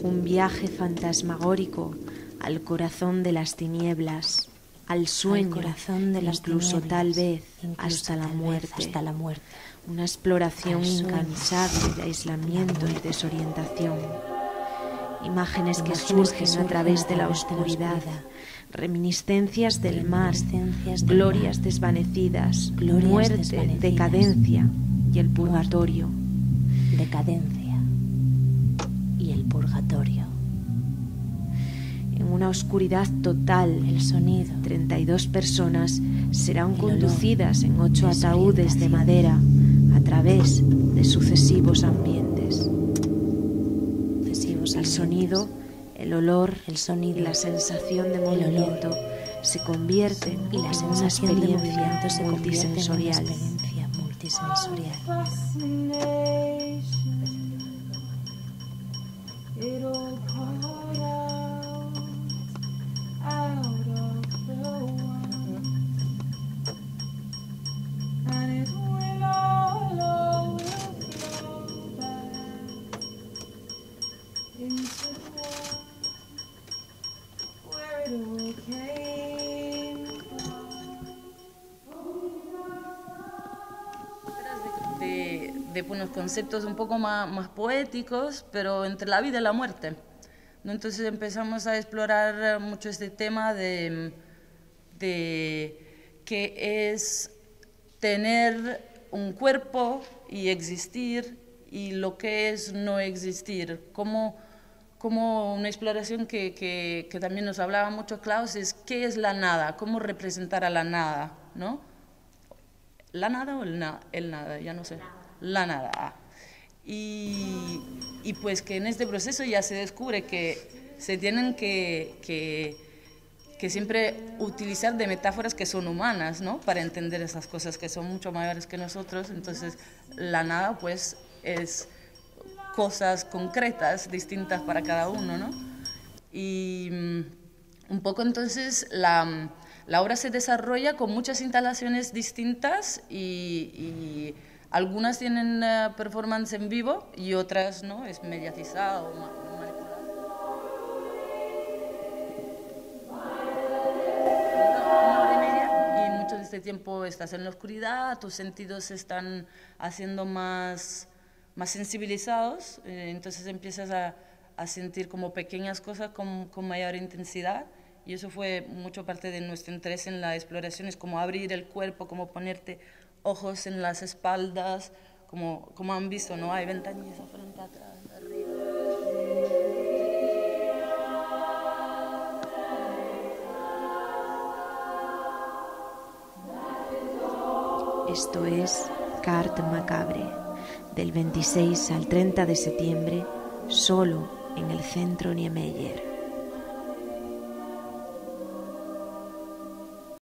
Un viaje fantasmagórico al corazón de las tinieblas, al sueño, incluso tal vez hasta la muerte. Una exploración incansable de aislamiento y desorientación. Imágenes que surgen a través de la oscuridad, reminiscencias del mar, glorias desvanecidas, muerte, decadencia y el purgatorio. Decadencia y el purgatorio. En una oscuridad total, El sonido, 32 personas serán el conducidas en 8 olor, ataúdes de madera a través de sucesivos ambientes. El sonido, el olor y la sensación de movimiento se convierten en una experiencia multisensorial. De unos conceptos un poco más poéticos, pero entre la vida y la muerte, ¿no? Entonces empezamos a explorar mucho este tema de qué es tener un cuerpo y existir, y lo que es no existir, como una exploración que también nos hablaba mucho Klaus, es qué es la nada, cómo representar a la nada, ¿no? ¿La nada o el nada? Ya no sé. La nada. Y pues que en este proceso ya se descubre que se tienen que siempre utilizar de metáforas que son humanas, ¿no? Para entender esas cosas que son mucho mayores que nosotros. Entonces, la nada, pues, es cosas concretas, distintas para cada uno, ¿no? Y un poco entonces la obra se desarrolla con muchas instalaciones distintas y algunas tienen performance en vivo y otras no, es mediatizada o manipulada. Una hora y media, y mucho de este tiempo estás en la oscuridad, tus sentidos se están haciendo más sensibilizados, entonces empiezas a sentir como pequeñas cosas con mayor intensidad, y eso fue mucho parte de nuestro interés en la exploración, es como abrir el cuerpo, como ponerte ojos en las espaldas, como han visto, ¿no? Hay ventanillas frente, atrás, arriba. Esto es Carte Macabre, del 26 al 30 de septiembre, solo en el Centro Niemeyer.